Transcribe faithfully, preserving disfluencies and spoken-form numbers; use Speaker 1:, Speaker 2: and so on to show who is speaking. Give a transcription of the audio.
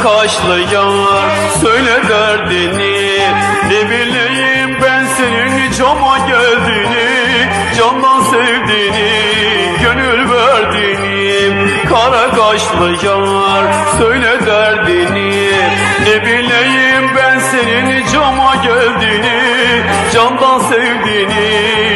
Speaker 1: kaşlı yar, söyle derdini. Ne bileyim ben senin cama geldiğini, candan sevdiğini, gönül verdiğini. Kara kaşlı yar, söyle derdini. Ne bileyim ben senin cama geldiğini, candan sevdiğini,